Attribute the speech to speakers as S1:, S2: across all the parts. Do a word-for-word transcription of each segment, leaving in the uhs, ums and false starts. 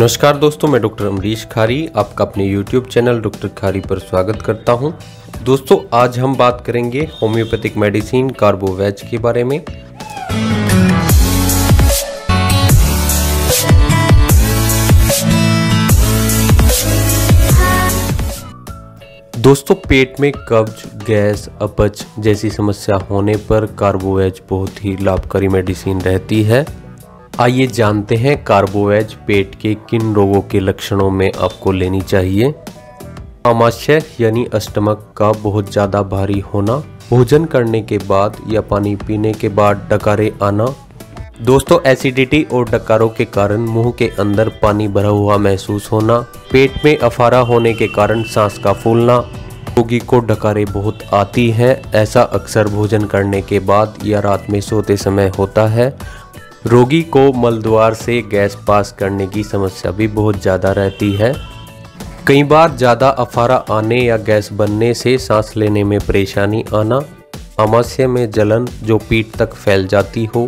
S1: नमस्कार दोस्तों, मैं डॉक्टर अमरीश खारी आपका अपने यूट्यूब चैनल डॉक्टर खारी पर स्वागत करता हूं। दोस्तों, आज हम बात करेंगे होम्योपैथिक मेडिसिन कार्बोवेज के बारे में। दोस्तों, पेट में कब्ज, गैस, अपच जैसी समस्या होने पर कार्बोवेज बहुत ही लाभकारी मेडिसिन रहती है। आइए जानते हैं कार्बोवेज पेट के किन रोगों के लक्षणों में आपको लेनी चाहिए। आमाशय यानी स्टमक का बहुत ज़्यादा भारी होना, भोजन करने के बाद या पानी पीने के बाद डकारे आना। दोस्तों, एसिडिटी और डकारों के कारण मुंह के अंदर पानी भरा हुआ महसूस होना, पेट में अफारा होने के कारण सांस का फूलना। रोगी को डकारे बहुत आती हैं, ऐसा अक्सर भोजन करने के बाद या रात में सोते समय होता है। रोगी को मलद्वार से गैस पास करने की समस्या भी बहुत ज़्यादा रहती है। कई बार ज़्यादा अफारा आने या गैस बनने से सांस लेने में परेशानी आना, आमाशय में जलन जो पीठ तक फैल जाती हो,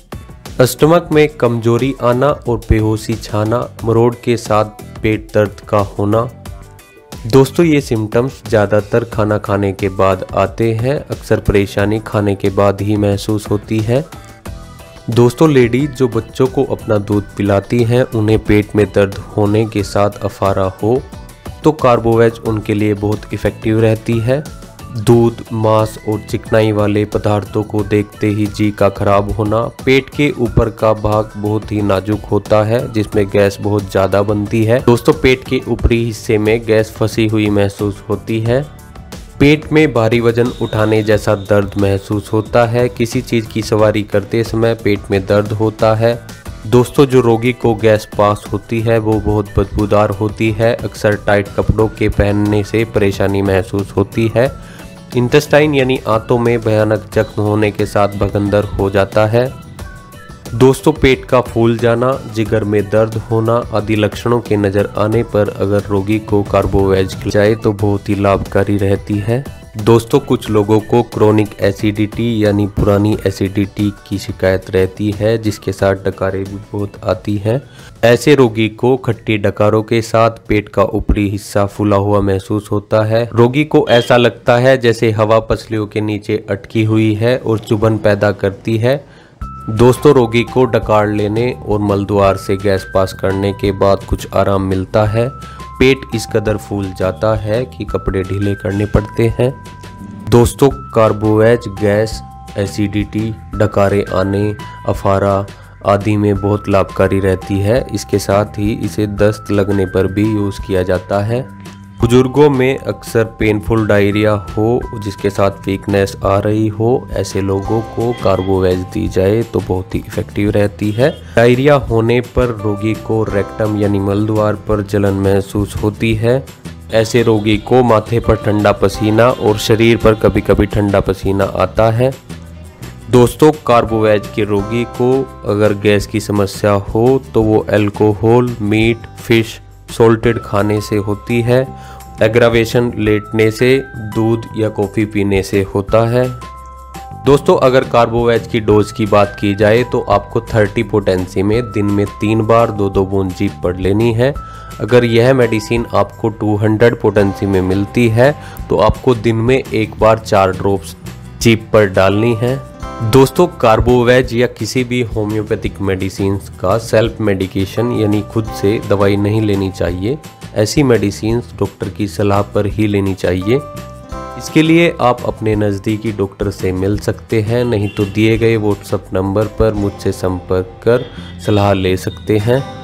S1: स्टमक में कमजोरी आना और बेहोशी छाना, मरोड़ के साथ पेट दर्द का होना। दोस्तों, ये सिम्टम्स ज़्यादातर खाना खाने के बाद आते हैं। अक्सर परेशानी खाने के बाद ही महसूस होती है। दोस्तों, लेडीज जो बच्चों को अपना दूध पिलाती हैं, उन्हें पेट में दर्द होने के साथ अफारा हो तो कार्बोवेज उनके लिए बहुत इफ़ेक्टिव रहती है। दूध, मांस और चिकनाई वाले पदार्थों को देखते ही जी का खराब होना, पेट के ऊपर का भाग बहुत ही नाजुक होता है जिसमें गैस बहुत ज़्यादा बनती है। दोस्तों, पेट के ऊपरी हिस्से में गैस फंसी हुई महसूस होती है। पेट में भारी वजन उठाने जैसा दर्द महसूस होता है। किसी चीज़ की सवारी करते समय पेट में दर्द होता है। दोस्तों, जो रोगी को गैस पास होती है वो बहुत बदबूदार होती है। अक्सर टाइट कपड़ों के पहनने से परेशानी महसूस होती है। इंटेस्टाइन यानी आंतों में भयानक जख्म होने के साथ भगंदर हो जाता है। दोस्तों, पेट का फूल जाना, जिगर में दर्द होना आदि लक्षणों के नज़र आने पर अगर रोगी को कार्बोवेज खिलाई जाए तो बहुत ही लाभकारी रहती है। दोस्तों, कुछ लोगों को क्रोनिक एसिडिटी यानी पुरानी एसिडिटी की शिकायत रहती है जिसके साथ डकारे भी बहुत आती हैं। ऐसे रोगी को खट्टी डकारों के साथ पेट का ऊपरी हिस्सा फूला हुआ महसूस होता है। रोगी को ऐसा लगता है जैसे हवा पसलियों के नीचे अटकी हुई है और चुभन पैदा करती है। दोस्तों, रोगी को डकार लेने और मलद्वार से गैस पास करने के बाद कुछ आराम मिलता है। पेट इस कदर फूल जाता है कि कपड़े ढीले करने पड़ते हैं। दोस्तों, कार्बोवेज गैस, एसिडिटी, डकारे आने, अफारा आदि में बहुत लाभकारी रहती है। इसके साथ ही इसे दस्त लगने पर भी यूज़ किया जाता है। बुजुर्गों में अक्सर पेनफुल डायरिया हो जिसके साथ वीकनेस आ रही हो, ऐसे लोगों को कार्बोवेज दी जाए तो बहुत ही इफ़ेक्टिव रहती है। डायरिया होने पर रोगी को रेक्टम यानी मलद्वार पर जलन महसूस होती है। ऐसे रोगी को माथे पर ठंडा पसीना और शरीर पर कभी कभी ठंडा पसीना आता है। दोस्तों, कार्बोवेज के रोगी को अगर गैस की समस्या हो तो वो अल्कोहल, मीट, फिश, सोल्टेड खाने से होती है। एग्रावेशन लेटने से, दूध या कॉफ़ी पीने से होता है। दोस्तों, अगर कार्बोवेज की डोज की बात की जाए तो आपको तीस पोटेंसी में दिन में तीन बार दो दो बूंद जीभ पर लेनी है। अगर यह मेडिसिन आपको दो सौ पोटेंसी में मिलती है तो आपको दिन में एक बार चार ड्रॉप्स जीभ पर डालनी है। दोस्तों, कार्बोवेज या किसी भी होम्योपैथिक मेडिसिन का सेल्फ मेडिकेशन यानी खुद से दवाई नहीं लेनी चाहिए। ऐसी मेडिसिन डॉक्टर की सलाह पर ही लेनी चाहिए। इसके लिए आप अपने नज़दीकी डॉक्टर से मिल सकते हैं, नहीं तो दिए गए व्हाट्सएप नंबर पर मुझसे संपर्क कर सलाह ले सकते हैं।